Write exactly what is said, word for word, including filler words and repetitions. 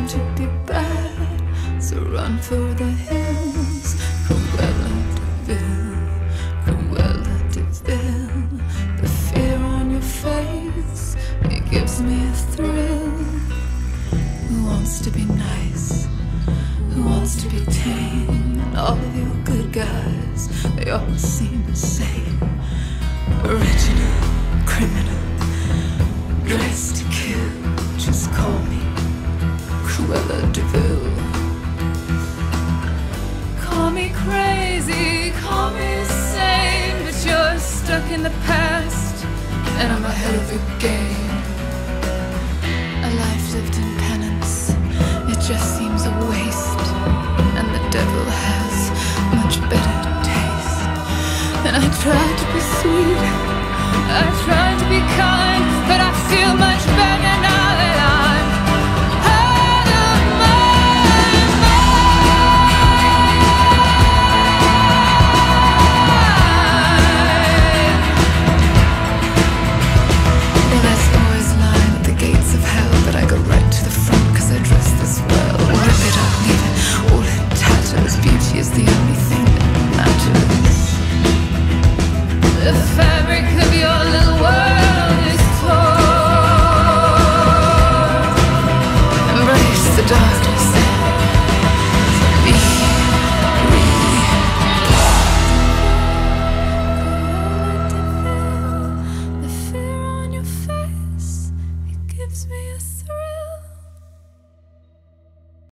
trying to be bad, so run for the hills. Cruella de Vil, Cruella de Vil. The fear on your face, it gives me a thrill. Who wants to be nice? Who wants to be tame? And all of your good guys, they all seem the same. Original, criminal, dressed to kill. Just call me Cruella de Vil. Call me crazy, call me insane, but you're stuck in the past, and I'm ahead of your game. A life lived in penance, it just seems a waste, and the devil has much better taste. And I try to be sweet, I try to be kind, but I feel much